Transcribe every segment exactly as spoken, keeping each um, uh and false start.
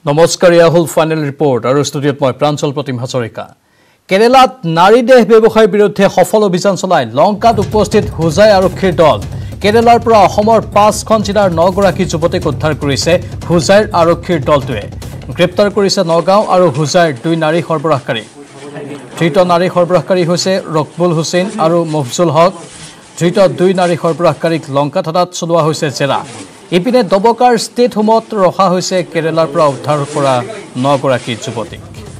নমস্কাৰ ইয়াহুল final report আৰু ষ্টুডিঅ'ত মই প্ৰাঞ্চল প্ৰতিম হাজৰিকা কেৰালাত নাৰী দেহ ব্যৱসায়ৰ বিৰুদ্ধে সফল অভিযান চলাই লংকাত উপস্থিত হুজাই আৰক্ষীৰ দল কেৰালাৰ পৰা অসমৰ পাঁচখন জিলাৰ নগৰাকী যুৱতীক উদ্ধাৰ কৰিছে হুজাইৰ আৰক্ষীৰ দলটোৱে গ্ৰেপ্তাৰ কৰিছে নগাঁও আৰু হুজাইৰ দুই নাৰী সৰবৰাহকাৰী ধৃত নাৰী সৰবৰাহকাৰী হৈছে ৰকবুল হুছেইন আৰু মফজুল হক ধৃত দুই নাৰী সৰবৰাহকাৰীক লংকা থানাত চলোৱা হৈছে জেৰা ইপিনে দবকাৰ ষ্টেট হোমত ৰখা হৈছে কেৰালাৰ পৰা উদ্ধাৰ কৰা নগৰাকী যুৱতীক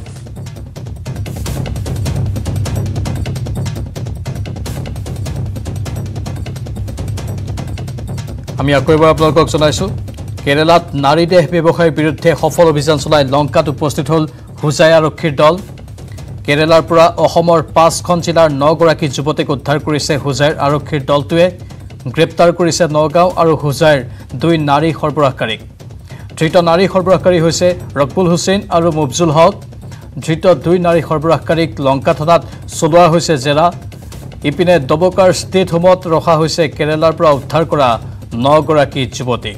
আমি আকৌ এবাৰ আপোনালোকক জনাইছো কেৰালাত নাৰী দেহ ব্যৱসায়ৰ বিৰুদ্ধে সফল অভিযান চলাই লংকাত উপস্থিত হ'ল হুজাই আৰক্ষীৰ দল কেৰালাৰ পৰা অসমৰ পাঁচখন জিলাৰ নগৰাকী যুৱতীক উদ্ধাৰ কৰিছে হুজাইৰ আৰক্ষীৰ দলটোৱে গ্ৰেপ্তাৰ কৰিছে নগাঁও আৰু হুজাইৰ দুই নাৰী সৰবৰাহকাৰীক ধৃত নাৰী সৰবৰাহকাৰী হৈছে ৰকবুল হুছেইন আৰু মফজুল হক ধৃত দুই নাৰী সৰবৰাহকাৰীক লংকা থানাত চলোৱা হৈছে জেৰা ইপিনে দবকাৰ ষ্টেট হোমত ৰখা হৈছে কেৰালাৰ পৰা উদ্ধাৰ কৰা নগৰাকী যুৱতীক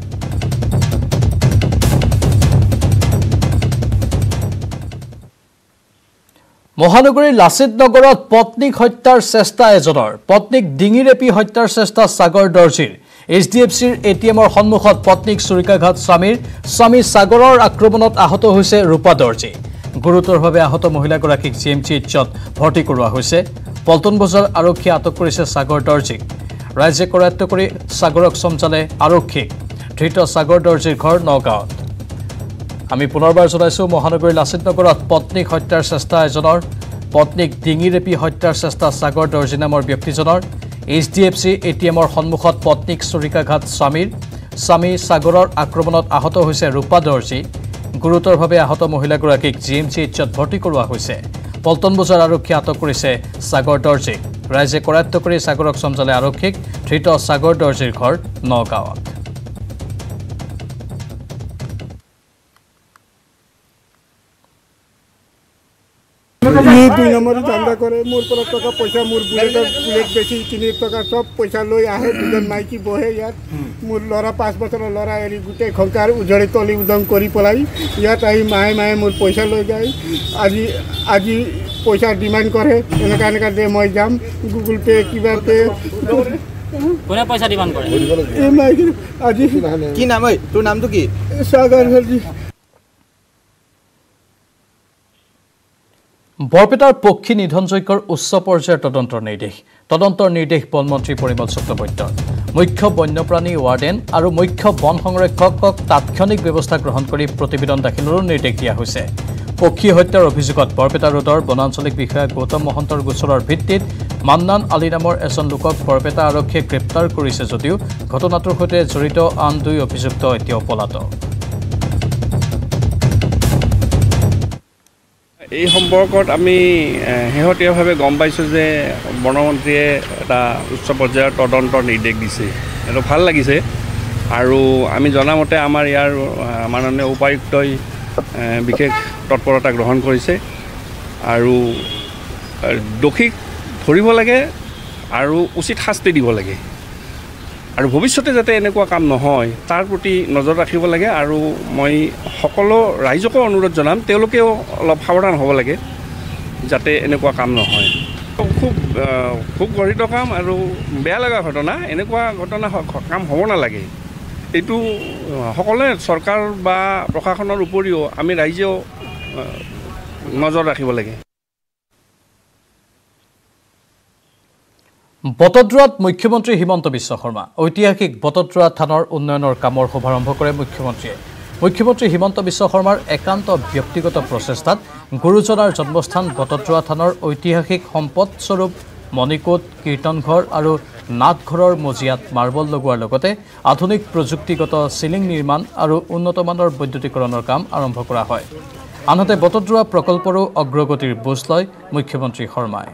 মহানগৰীৰ লাচিত নগৰত পত্নীক হত্যাৰ চেষ্টা এজনৰ পত্নীক ডিঙিৰেপি হত্যাৰ চেষ্টা সাগৰ দৰ্জীৰ এইচ ডি এফ চিৰ এ টি এমৰ সন্মুখত পত্নীক চুৰিকাঘাত স্বামীৰ স্বামী সাগৰৰ আক্ৰমণত আহত হৈছে ৰূপা দৰ্জী গুৰুতৰভাৱে আহত মহিলাগৰাকীক জি এম চি এইচত ভৰ্তি কৰোৱা হৈছে পল্টন বজাৰ আৰক্ষীয়ে আটক কৰিছে সাগৰ দৰ্জীক ৰাজ্যে কৰায়ত্ব কৰি সাগৰক চমজালে আৰক্ষীক ধৃত সাগৰ দৰ্জীৰ ঘৰ নগাঁৱত আমি পুনৰবাৰ জনাইছো মহানগৰীৰ লাচিত নগৰত পত্নীক হত্যাৰ চেষ্টা এজনৰ পত্নীক ডিঙিৰেপি হত্যাৰ চেষ্টা সাগৰ দৰ্জী নামৰ ব্যক্তিজনৰ H D F C A T এমৰ সন্মুখত পত্নীক চুৰিকাঘাত স্বামীৰ স্বামী সাগৰৰ আক্ৰমণত আহত হৈছে ৰূপা দৰ্জী গুৰুতৰভাৱে আহত মহিলাগৰাকীক জি এম চি এইচত ভৰ্তি কৰোৱা হৈছে পল্টন বজাৰ আৰক্ষীয়ে আটক কৰিছে সাগৰ দৰ্জীক ৰাজ্যে কৰায়ত্ব কৰি সাগৰক চমজালে আৰক্ষীক ধৃত সাগৰ দৰ্জীৰ ঘৰ নগাঁৱত দুই নম্বৰ ধান্দা কৰে মোৰ পৰা টকা পইচা মোৰ বুলেটৰ বুলেট বেছি তিনি টকা চব পইচা লৈ আহে দুজন মাইকী বহে ইয়াত মোৰ ল'ৰা পাঁচ বছৰৰ ল'ৰা এৰি গোটেই সংসাৰ উজৰি তলি উদং কৰি পেলাই ইয়াত আহি মাহে মাহে মোৰ পইচা লৈ যায় আজি আজি পইচা ডিমাণ্ড কৰে এনেকুৱা এনেকুৱা দে মই যাম গুগল পে কিবা পে কোনে পইচা ডিমাণ্ড কৰে এই মাইকী আজি কি নাম হয় তোৰ নামটো কি সাগৰ দৰ্জী বৰপেটাৰ পক্ষী নিধনযজ্ঞৰ উচ্চ পৰ্যায়ৰ তদন্তৰ নিৰ্দেশ তদন্তৰ নিৰ্দেশ বনমন্ত্ৰী পৰিমল চক্ৰৱৰ্তীৰ মুখ্য বন্যপ্ৰাণী ৱাৰ্ডেন আৰু মুখ্য বন সংৰক্ষকক তাৎক্ষণিক ব্যৱস্থা গ্ৰহণ কৰি প্ৰতিবেদন দাখিলৰো নিৰ্দেশ দিয়া হৈছে পক্ষী হত্যাৰ অভিযোগত বৰপেটা ৰোডৰ বনাঞ্চলিক বিষয়া গৌতম মহন্তৰ গোচৰৰ ভিত্তিত মান্নান আলী নামৰ এজন লোকক বৰপেটা আৰক্ষীয়ে গ্ৰেপ্তাৰ কৰিছে যদিও ঘটনাটোৰ সৈতে জড়িত আন দুই অভিযুক্ত এতিয়াও পলাতক এই সম্পৰ্কত আমি শেহতীয়াভাৱে গম পাইছোঁ যে বনমন্ত্ৰীয়ে এটা উচ্চ পৰ্যায়ৰ তদন্তৰ নিৰ্দেশ দিছে এইটো ভাল লাগিছে আৰু আমি জনামতে আমাৰ ইয়াৰ মাননীয় উপায়ুক্তই বিশেষ তৎপৰতা গ্ৰহণ কৰিছে আৰু দোষীক ধৰিব লাগে আৰু উচিত শাস্তি দিব লাগে আৰু ভৱিষ্যতে যাতে এনেকুৱা কাম নহয় তাৰ প্ৰতি নজৰ ৰাখিব লাগে আৰু মই সকলো ৰাইজকো অনুৰোধ জনাম তেওঁলোকেও অলপ সাৱধান হ'ব লাগে যাতে এনেকুৱা কাম নহয় খুব খুব গৰ্হিত কাম আৰু বেয়া লগা ঘটনা এনেকুৱা ঘটনা কাম হ'ব নালাগে এইটো সকলোৱে চৰকাৰ বা প্ৰশাসনৰ উপৰিও আমি ৰাইজেও নজৰ ৰাখিব লাগে বটদ্ৰাত মুখ্যমন্ত্ৰী হিমন্ত বিশ্ব শৰ্মা ঐতিহাসিক বটদ্ৰা থানৰ উন্নয়নৰ কামৰ শুভাৰম্ভ কৰে মুখ্যমন্ত্ৰীয়ে মুখ্যমন্ত্ৰী হিমন্ত বিশ্ব শৰ্মাৰ একান্ত ব্যক্তিগত প্ৰচেষ্টাত গুৰুজনাৰ জন্মস্থান বটদ্ৰা থানৰ ঐতিহাসিক সম্পদস্বৰূপ মণিকোট কীৰ্তনঘৰ আৰু নাটঘৰৰ মজিয়াত মাৰ্বল লগোৱাৰ লগতে আধুনিক প্ৰযুক্তিগত চিলিং নিৰ্মাণ আৰু উন্নতমানৰ বৈদ্যুতিকৰণৰ কাম আৰম্ভ কৰা হয় আনহাতে বটদ্ৰা প্ৰকল্পৰো অগ্ৰগতিৰ বুজ লয় মুখ্যমন্ত্ৰী শৰ্মাই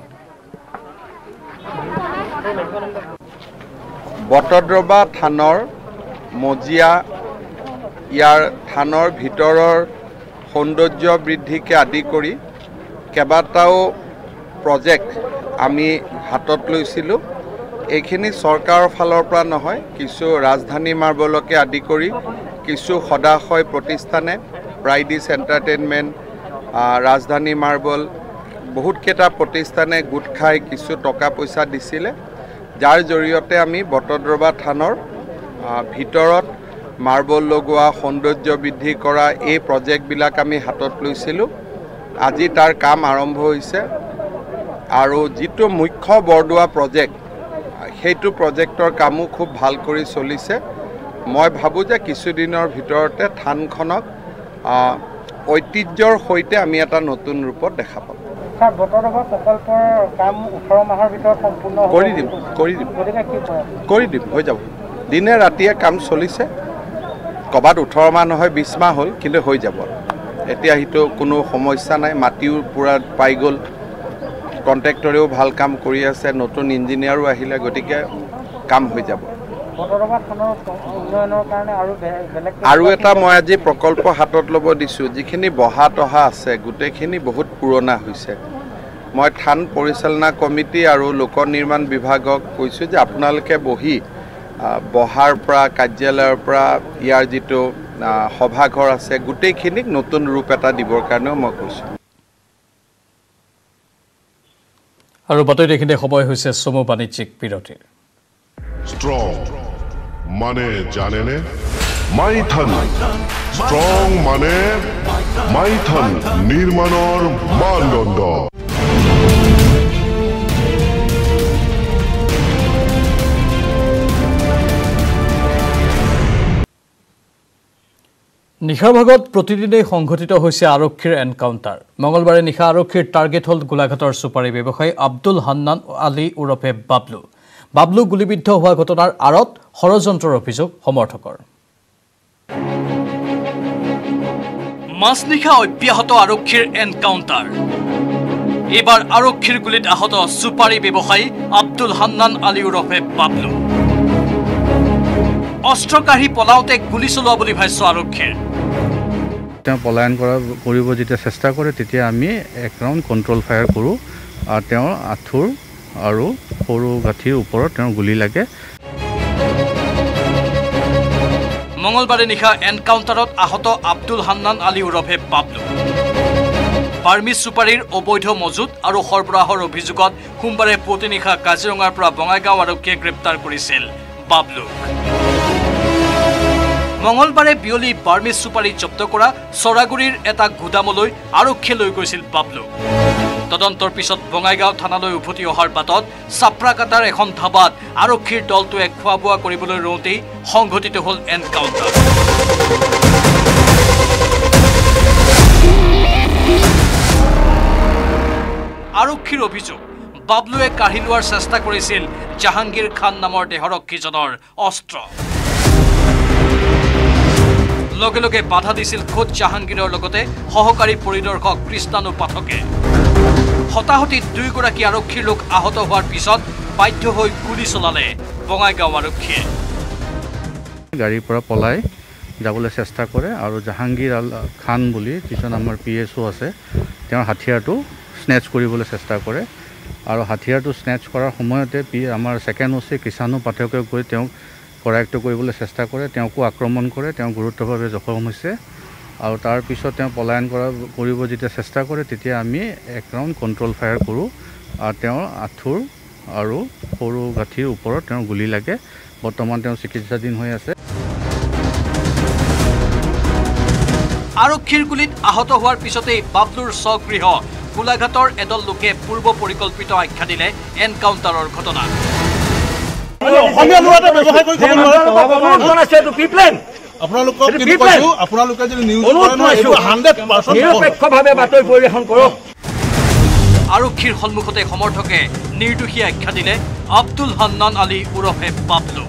বটদ্ৰৱা থানৰ মজিয়া ইয়াৰ থানৰ ভিতৰৰ সৌন্দৰ্য বৃদ্ধিকে আদি কৰি কেইবাটাও প্ৰজেক্ট আমি হাতত লৈছিলোঁ এইখিনি চৰকাৰৰ ফালৰ পৰা নহয় কিছু ৰাজধানী মাৰ্বলকে আদি কৰি কিছু সদাশয় প্ৰতিষ্ঠানে প্ৰাইডিছ এণ্টাৰটেইনমেণ্ট, ৰাজধানী মাৰ্বল বহুতকেইটা প্ৰতিষ্ঠানে গোট খাই কিছু টকা পইচা দিছিলে, যাৰ জৰিয়তে আমি বটদ্ৰৱা থানৰ ভিতৰত মাৰ্বল লগোৱা, সৌন্দৰ্য বৃদ্ধি কৰা এই প্ৰজেক্টবিলাক আমি হাতত লৈছিলোঁ। আজি তাৰ কাম আৰম্ভ হৈছে আৰু যিটো মুখ্য বৰদোৱা প্ৰজেক্ট সেইটো প্ৰজেক্টৰ কামো খুব ভাল কৰি চলিছে। মই ভাবোঁ যে কিছুদিনৰ ভিতৰতে থানখনক ঐতিহ্যৰ সৈতে আমি এটা নতুন ৰূপত দেখা পাম। কৰি দিম কৰি দিম কৰি দিম হৈ যাব। দিনে ৰাতিয়ে কাম চলিছে, ক'ৰবাত ওঠৰ মাহ নহয় বিছ মাহ হ'ল, কিন্তু হৈ যাব। এতিয়া সেইটো কোনো সমস্যা নাই, মাটিও পূৰা পাই গ'ল, কণ্ট্ৰেক্টৰেও ভাল কাম কৰি আছে, নতুন ইঞ্জিনিয়াৰো আহিলে, গতিকে কাম হৈ যাব। আৰু এটা মই আজি প্ৰকল্প হাতত ল'ব দিছোঁ, যিখিনি বহা তহা আছে গোটেইখিনি বহুত পুৰণা হৈছে। মই থান পৰিচালনা কমিটি আৰু লোক নিৰ্মাণ বিভাগক কৈছোঁ যে আপোনালোকে বহি বহাৰ পৰা, কাৰ্যালয়ৰ পৰা ইয়াৰ যিটো সভাঘৰ আছে গোটেইখিনিক নতুন ৰূপ এটা দিবৰ কাৰণেও মই কৈছোঁ। আৰু বাতৰি এইখিনি সময় হৈছে চমু বাণিজ্যিক বিৰতিৰ। ষ্ট্ৰং মানে জানেনে? মাইথান ষ্ট্ৰং মানে মাইথান নিৰ্মাণৰ মানদণ্ড। নিশাৰ ভাগত প্ৰতিদিনেই সংঘটিত হৈছে আৰক্ষীৰ এনকাউণ্টাৰ। মঙলবাৰে নিশা আৰক্ষীৰ টাৰ্গেট হ'ল গোলাঘাটৰ চুপাৰী ব্যৱসায়ী আব্দুল হান্নান আলী ওৰফে বাবলু। বাবলু গুলীবিদ্ধ হোৱা ঘটনাৰ আঁৰত ষড়যন্ত্ৰৰ অভিযোগ সমৰ্থকৰ। মাজনিশা অব্যাহত আৰক্ষীৰ এনকাউণ্টাৰ। এইবাৰ আৰক্ষীৰ গুলীত আহত চুপাৰী ব্যৱসায়ী আব্দুল হান্নান আলী ওৰফে বাবলু। অস্ত্ৰ কাঢ়ি পলাওঁতে গুলী চলোৱা বুলি ভাষ্য আৰক্ষীৰ। তেওঁ পলায়ন কৰা কৰিব যেতিয়া চেষ্টা কৰে তেতিয়া আমি এক ৰাউণ্ড কণ্ট্ৰল ফায়াৰ কৰোঁ আৰু তেওঁৰ আঁঠুৰ আৰু সৰু গাঁঠিৰ ওপৰত তেওঁৰ গুলী লাগে। মঙলবাৰে নিশা এনকাউণ্টাৰত আহত আব্দুল হান্নান আলী ওৰফে বাবলু। বাৰ্মিজ চুপাৰীৰ অবৈধ মজুত আৰু সৰবৰাহৰ অভিযোগত সোমবাৰে পুৱতি নিশা কাজিৰঙাৰ পৰা বঙাইগাঁও আৰক্ষীয়ে গ্ৰেপ্তাৰ কৰিছিল বাবলুক। মঙলবাৰে বিয়লি বাৰ্মিজ চুপাৰী জব্দ কৰা চৰাগুৰিৰ এটা গুদামলৈ আৰক্ষীয়ে লৈ গৈছিল বাবলুক। তদন্তৰ পিছত বঙাইগাঁও থানালৈ উভতি অহাৰ বাটত চাপ্ৰাকাটাৰ এখন ধাবাত আৰক্ষীৰ দলটোৱে খোৱা বোৱা কৰিবলৈ ৰওঁতেই সংঘটিত হ'ল এনকাউণ্টাৰ। আৰক্ষীৰ অভিযোগ, বাবলুৱে কাঢ়ি লোৱাৰ চেষ্টা কৰিছিল জাহাংগীৰ খান নামৰ দেহৰক্ষীজনৰ অস্ত্ৰ। লগে লগে বাধা দিছিল খোদ জাহাংগীৰৰ লগতে সহকাৰী পৰিদৰ্শক কৃষ্ণানু পাঠকে। হতাহতিত দুয়োগৰাকী আৰক্ষীৰ লোক আহত হোৱাৰ পিছত বাধ্য হৈ গুলী চলালে বঙাইগাঁও আৰক্ষীয়ে। গাড়ীৰ পৰা পলাই যাবলৈ চেষ্টা কৰে আৰু জাহাংগীৰ আল খান বুলি যিজন আমাৰ পি এছ অ' আছে তেওঁৰ হাথিয়াৰটো স্নেচ কৰিবলৈ চেষ্টা কৰে আৰু হাথিয়াৰটো স্নেচ কৰাৰ সময়তে পি আমাৰ ছেকেণ্ড অ' চি কৃষ্ণানু পাঠকে গৈ তেওঁক কৰায়ত্ব কৰিবলৈ চেষ্টা কৰে, তেওঁকো আক্ৰমণ কৰে, তেওঁ গুৰুতৰভাৱে জখম হৈছে আৰু তাৰপিছত তেওঁ পলায়ন কৰা কৰিব যেতিয়া চেষ্টা কৰে তেতিয়া আমি এক ৰাউণ্ড কণ্ট্ৰল ফায়াৰ কৰোঁ আৰু তেওঁৰ আঁঠুৰ আৰু সৰু গাঁঠিৰ ওপৰত তেওঁৰ গুলী লাগে। বৰ্তমান তেওঁ চিকিৎসাধীন হৈ আছে। আৰক্ষীৰ গুলীত আহত হোৱাৰ পিছতেই বাবলুৰ স্বগৃহ গোলাঘাটৰ এদল লোকে পূৰ্ব পৰিকল্পিত আখ্যা দিলে এনকাউণ্টাৰৰ ঘটনা। আৰক্ষীৰ সন্মুখতে সমৰ্থকে নিৰ্দোষী আখ্যা দিলে আব্দুল হান্নান আলী ওৰফে বাবলু।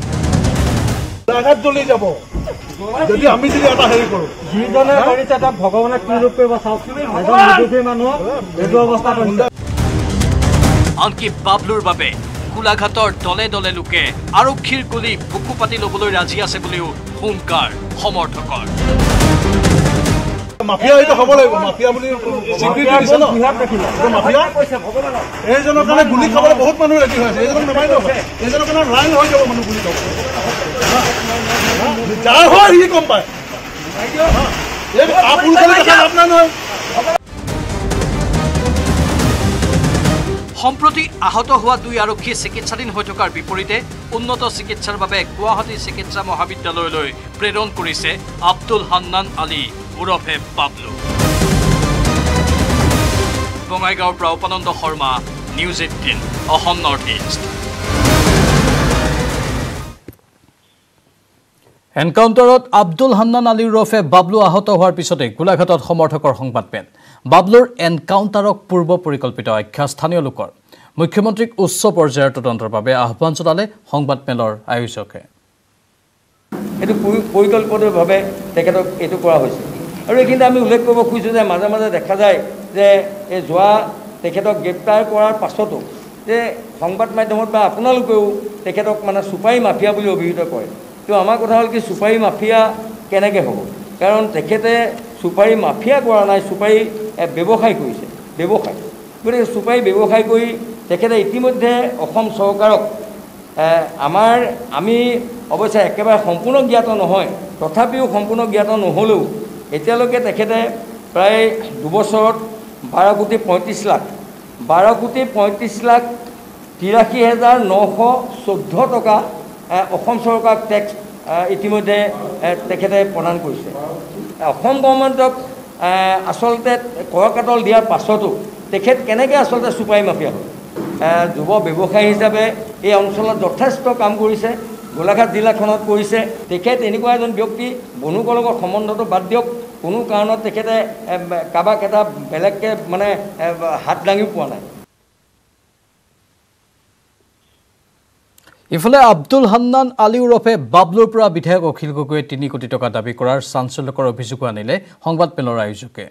যদি আমি যদি এটা হেৰি কৰোঁ, যিজনে কৰিছে তাক ভগৱানে কি ৰূপ কৰিব চাওকচোন। এজন নিৰ্দোষী মানুহ এইটো অৱস্থা কৰিছে। আনকি বাবলুৰ বাবে গোলাঘাটৰ দলে দলে লোকে আৰক্ষীৰ গুলী বুকু পাতি ল'বলৈ ৰাজি আছে বুলিও হুংকাৰ সমৰ্থকৰ। মাফিয়া এইটো হ'ব লাগিব, মাফিয়া বুলি স্বীকৃতি দিছে ন। মাফিয়া এইজনৰ কাৰণে গুলী খাবলৈ বহুত মানুহ ৰেডি হৈ আছে। এইজনক নামাৰি ল'ব, এইজনৰ কাৰণে লাইন হৈ যাব মানুহ গুলী খাব। যাৰ হয় সি গম পায়। সম্প্ৰতি আহত হোৱা দুই আৰক্ষী চিকিৎসাধীন হৈ থকাৰ বিপৰীতে উন্নত চিকিৎসাৰ বাবে গুৱাহাটী চিকিৎসা মহাবিদ্যালয়লৈ প্ৰেৰণ কৰিছে আব্দুল হান্নান আলী ওৰফে বাবলু। বঙাইগাঁৱৰ পৰা Upananda Sharma, news eighteen, Assam north east. এনকাউণ্টাৰত আব্দুল হান্নান আলী ওৰফে বাবলু আহত হোৱাৰ পিছতে গোলাঘাটত সমৰ্থকৰ সংবাদমেল। বাবলুৰ এনকাউণ্টাৰক পূৰ্ব পৰিকল্পিত আখ্যা স্থানীয় লোকৰ। মুখ্যমন্ত্ৰীক উচ্চ পৰ্যায়ৰ তদন্তৰ বাবে আহ্বান জনালে সংবাদমেলৰ আয়োজকে। এইটো পৰিকল্পিতভাৱে তেখেতক এইটো কৰা হৈছে আৰু এইখিনিতে আমি উল্লেখ কৰিব খুজিছোঁ যে মাজে মাজে দেখা যায় যে এই যোৱা তেখেতক গ্ৰেপ্তাৰ কৰাৰ পাছতো যে সংবাদ মাধ্যমত বা আপোনালোকেও তেখেতক মানে চুপাৰী মাফিয়া বুলি অভিহিত কৰে। তো আমাৰ কথা হ'ল কি চুপাৰী মাফিয়া কেনেকৈ হ'ব? কাৰণ তেখেতে চুপাৰী মাফিয়া কৰা নাই, চুপাৰী ব্যৱসায় কৰিছে, ব্যৱসায়। গতিকে চুপাৰী ব্যৱসায় কৰি তেখেতে ইতিমধ্যে অসম চৰকাৰক আমাৰ আমি অৱশ্যে একেবাৰে সম্পূৰ্ণ জ্ঞাত নহয়, তথাপিও সম্পূৰ্ণ জ্ঞাত নহ'লেও এতিয়ালৈকে তেখেতে প্ৰায় দুবছৰত বাৰ কোটি পঁয়ত্ৰিছ লাখ বাৰ কোটি পঁয়ত্ৰিছ লাখ তিৰাশী হাজাৰ নশ চৈধ্য টকা অসম চৰকাৰক টেক্স ইতিমধ্যে তেখেতে প্ৰদান কৰিছে। অসম গভৰ্ণমেণ্টক আচলতে কৰ কাটল দিয়াৰ পাছতো তেখেত কেনেকৈ আচলতে চুপাৰী মাফিয়া হ'ল? যুৱ ব্যৱসায়ী হিচাপে এই অঞ্চলত যথেষ্ট কাম কৰিছে, গোলাঘাট জিলাখনত কৰিছে। তেখেত এনেকুৱা এজন ব্যক্তি, বনুকৰ লগত সম্বন্ধটো বাদ দিয়ক, কোনো কাৰণত তেখেতে কাৰোবাক এটা বেলেগকৈ মানে হাত দাঙিও পোৱা নাই। ইফালে আব্দুল হান্নান আলী ওৰফে বাবলুৰ পৰা বিধায়ক অখিল গগৈয়ে তিনি কোটি টকা দাবী কৰাৰ চাঞ্চল্যকৰ অভিযোগ আনিলে সংবাদমেলৰ আয়োজকে।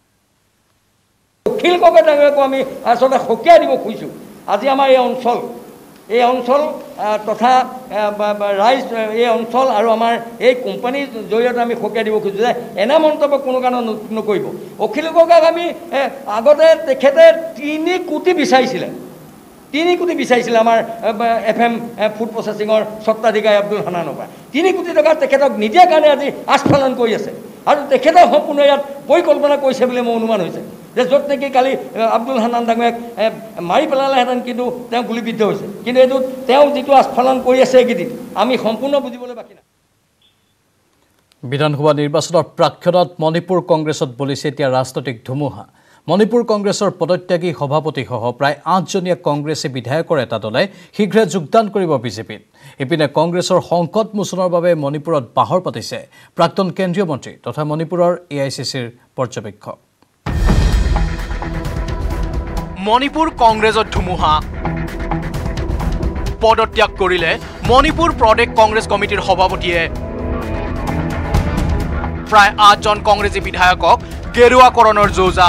অখিল গগৈ ডাঙৰীয়াকো আমি আচলতে সকীয়াই দিব খুজিছোঁ। আজি আমাৰ এই অঞ্চল এই অঞ্চল তথা ৰাইজ এই অঞ্চল আৰু আমাৰ এই কোম্পানীৰ জৰিয়তে আমি সকীয়াই দিব খুজিছোঁ যে এনে মন্তব্য কোনো কাৰণত নকৰিব। অখিল গগৈক আমি আগতে তেখেতে তিনি কোটি বিচাৰিছিলে তিনি কোটি বিচাৰিছিলে আমাৰ এফ এম ফুড প্ৰচেছিঙৰ স্বত্বাধিকাৰী আব্দুল হান্নানৰ পৰা। তিনি কোটি টকা তেখেতক নিদিয়াৰ কাৰণে আজি আস্ফালন কৰি আছে আৰু তেখেতে সম্পূৰ্ণ ইয়াত পৰিকল্পনা কৰিছে বুলি মোৰ অনুমান হৈছে যে য'ত নেকি কালি আব্দুল হান্নান ডাঙৰীয়াক মাৰি পেলালেহেঁতেন, কিন্তু তেওঁ গুলীবিদ্ধ হৈছে। কিন্তু এইটো তেওঁ যিটো আস্ফালন কৰি আছে এইকেইদিন আমি সম্পূৰ্ণ বুজিবলৈ বাকী নাই। বিধানসভা নিৰ্বাচনৰ প্ৰাক্ষণত মণিপুৰ কংগ্ৰেছত বলিছে এতিয়া ৰাজনৈতিক ধুমুহা। মণিপুৰ কংগ্ৰেছৰ পদত্যাগী সভাপতিসহ প্ৰায় আঠজনীয়া কংগ্ৰেছী বিধায়কৰ এটা দলে শীঘ্ৰে যোগদান কৰিব বিজেপিত। ইপিনে কংগ্ৰেছৰ সংকট মোচনৰ বাবে মণিপুৰত বাহৰ পাতিছে প্ৰাক্তন কেন্দ্ৰীয় মন্ত্ৰী তথা মণিপুৰৰ এ আই চি চিৰ পৰ্যবেক্ষক। মণিপুৰ কংগ্ৰেছত ধুমুহা, পদত্যাগ কৰিলে মণিপুৰ প্ৰদেশ কংগ্ৰেছ কমিটিৰ সভাপতিয়ে। প্ৰায় আঠজন কংগ্ৰেছী বিধায়কক গেৰুৱাকৰণৰ যৌজা।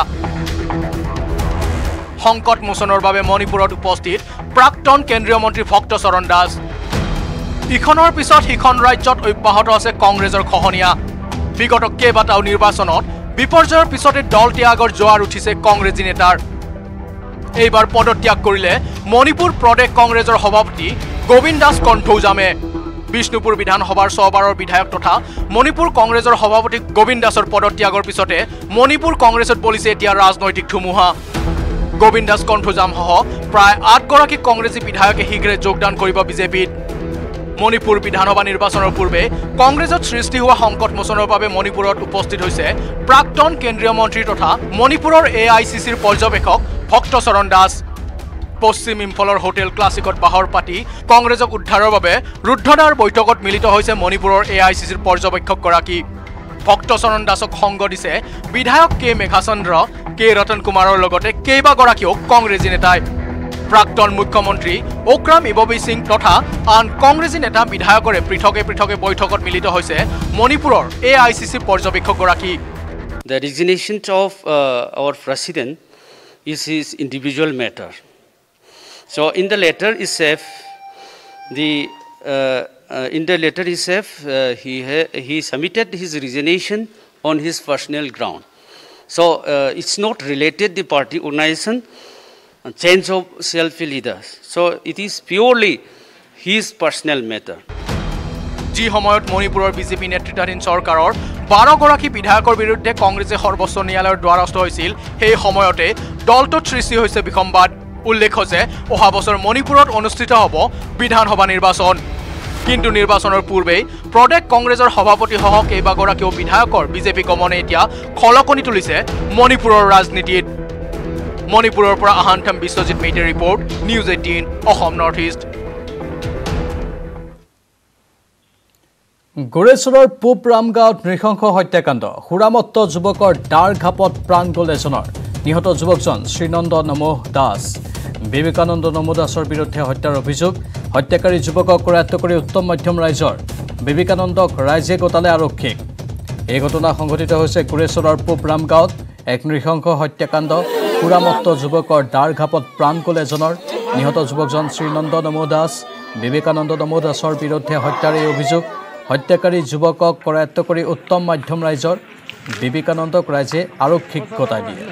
সংকট মোচনৰ বাবে মণিপুৰত উপস্থিত প্ৰাক্তন কেন্দ্ৰীয় মন্ত্ৰী ভক্তচৰণ দাস। ইখনৰ পিছত সিখন ৰাজ্যত অব্যাহত আছে কংগ্ৰেছৰ খহনীয়া। বিগত কেইবাটাও নিৰ্বাচনত বিপৰ্যয়ৰ পিছতে দল ত্যাগৰ জোৱাৰ উঠিছে কংগ্ৰেছী নেতাৰ। এইবাৰ পদত্যাগ কৰিলে মণিপুৰ প্ৰদেশ কংগ্ৰেছৰ সভাপতি গোবিন্দ দাস কণ্ঠৌজামে। বিষ্ণুপুৰ বিধানসভাৰ ছবাৰৰ বিধায়ক তথা মণিপুৰ কংগ্ৰেছৰ সভাপতি গোবিন্দ দাসৰ পদত্যাগৰ পিছতে মণিপুৰ কংগ্ৰেছত বলিছে এতিয়া ৰাজনৈতিক ধুমুহা। গোবিন্দ দাস কণ্ঠৌজামসহ প্ৰায় আঠগৰাকী কংগ্ৰেছী বিধায়কে শীঘ্ৰে যোগদান কৰিব বিজেপিত। মণিপুৰ বিধানসভা নিৰ্বাচনৰ পূৰ্বে কংগ্ৰেছত সৃষ্টি হোৱা সংকট মোচনৰ বাবে মণিপুৰত উপস্থিত হৈছে প্ৰাক্তন কেন্দ্ৰীয় মন্ত্ৰী তথা মণিপুৰৰ এ আই চি চিৰ পৰ্যবেক্ষক ভক্তচৰণ দাস। পশ্চিম ইম্ফলৰ হোটেল ক্লাছিকত বাহৰ পাতি কংগ্ৰেছক উদ্ধাৰৰ বাবে ৰুদ্ধদ্বাৰ বৈঠকত মিলিত হৈছে মণিপুৰৰ এ আই চি চিৰ পৰ্যবেক্ষকগৰাকী। ভক্তচৰণ দাসক সংগ দিছে বিধায়ক কে মেঘাচন্দ্ৰ, কে ৰতন কুমাৰৰ লগতে কেইবাগৰাকীও কংগ্ৰেছী নেতাই। প্ৰাক্তন মুখ্যমন্ত্ৰী ওক্ৰাম ইববী সিং তথা আন কংগ্ৰেছী নেতা বিধায়কৰে পৃথকে পৃথকে বৈঠকত মিলিত হৈছে মণিপুৰৰ এ আই চি চি পৰ্যবেক্ষকগৰাকী। The resignation of uh, our president is his individual matter. So in the letter itself, the uh, uh, in the letter itself, uh, he ha he submitted his resignation on his personal ground. So uh, it's not related the party organization, change of self leaders. So it is purely his personal matter. যি সময়ত মণিপুৰৰ BJP নেতৃত্বাধীন চৰকাৰৰ বাৰগৰাকী বিধায়কৰ বিৰুদ্ধে কংগ্ৰেছে সৰ্বোচ্চ ন্যায়ালয়ৰ দ্বাৰস্থ হৈছিল সেই সময়তে দলটোত সৃষ্টি হৈছে বিসম্বাদ উল্লেখ্য যে অহা বছৰ মণিপুৰত অনুষ্ঠিত হ'ব বিধানসভা নিৰ্বাচন কিন্তু নিৰ্বাচনৰ পূৰ্বে প্ৰদেশ কংগ্ৰেছৰ সভাপতিসহ কেইবাগৰাকীও বিধায়কৰ বিজেপি গমনে এতিয়া খলকনি তুলিছে মণিপুৰৰ ৰাজনীতিত মণিপুৰৰ পৰা আহান্থম বিশ্বজিৎ মেইটেৰ report news eighteen Assam north east গোৰেশ্বৰৰ পূব ৰামগাঁৱত নৃশংস হত্যাকাণ্ড সুৰামত্ত যুৱকৰ ডাৰ ঘাপত প্ৰাণ গ'ল এজনৰ নিহত যুৱকজন শ্ৰীনন্দ নমোহ দাস বিবেকানন্দ নমোহ দাসৰ বিৰুদ্ধে হত্যাৰ অভিযোগ হত্যাকাৰী যুৱকক কৰায়ত্ব কৰি উত্তম মধ্যম ৰাইজৰ বিবেকানন্দক ৰাইজে গোটালে আৰক্ষীক এই ঘটনা সংঘটিত হৈছে গোৰেশ্বৰৰ পূব ৰামগাঁৱত এক নৃশংস হত্যাকাণ্ড সুৰামত্ত যুৱকৰ ডাৰ ঘাপত প্ৰাণ গ'ল এজনৰ নিহত যুৱকজন শ্ৰীনন্দ নমোহ দাস বিবেকানন্দ নমোহ দাসৰ বিৰুদ্ধে হত্যাৰ এই অভিযোগ হত্যাকাৰী যুৱকক কৰায়ত্ব কৰি উত্তম মধ্যম ৰাইজৰ বিবেকানন্দক ৰাইজে আৰক্ষীক গতাই দিয়ে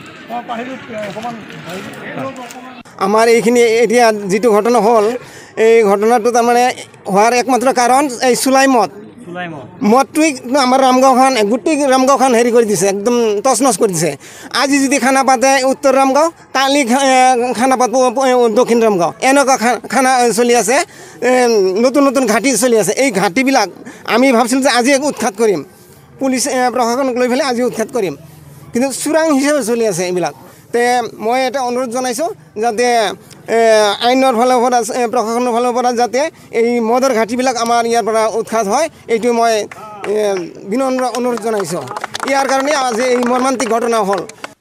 আমাৰ এইখিনি এতিয়া যিটো ঘটনা হ'ল এই ঘটনাটো তাৰমানে হোৱাৰ একমাত্ৰ কাৰণ এই চুলাই মদ মদটোৱে আমাৰ ৰামগাঁওখন গোটেই ৰামগাঁওখন হেৰি কৰি দিছে একদম তছনছ কৰি দিছে আজি যদি খানা পাতে উত্তৰ ৰামগাঁও কালি খানা পাতব দক্ষিণ ৰামগাঁও এনেকুৱা খানা চলি আছে নতুন নতুন ঘাটি চলি আছে এই ঘাটিবিলাক আমি ভাবিছিলোঁ যে আজি উৎখাত কৰিম পুলিচ প্ৰশাসনক লৈ পেলাই আজি উৎখাত কৰিম কিন্তু চোৰাং হিচাপে চলি আছে এইবিলাক তে মই এটা অনুৰোধ জনাইছোঁ যাতে আইনৰ ফালৰ পৰা প্ৰশাসনৰ ফালৰ পৰা যাতে এই মদৰ ঘাটিবিলাক আমাৰ ইয়াৰ পৰা উৎখাত হয় এইটো মই বিনম্ৰ অনুৰোধ জনাইছোঁ ইয়াৰ কাৰণে আজি এই মৰ্মান্তিক ঘটনা হ'ল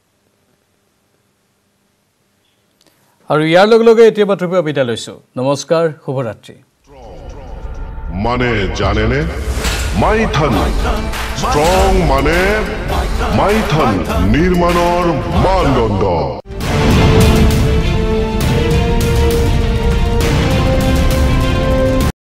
আৰু ইয়াৰ লগে লগে এতিয়া বাতৰিৰ পৰা বিদায় লৈছোঁ নমস্কাৰ শুভৰাত্ৰি মানে জানেনে মাইথান স্ট্রং মানে মাইথান নির্মাণৰ মানদণ্ড